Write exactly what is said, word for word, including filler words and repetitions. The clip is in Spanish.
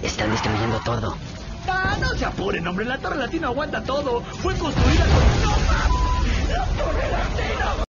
Están destruyendo todo. Ah, no se apuren, hombre. La Torre Latino aguanta todo. Fue construida con...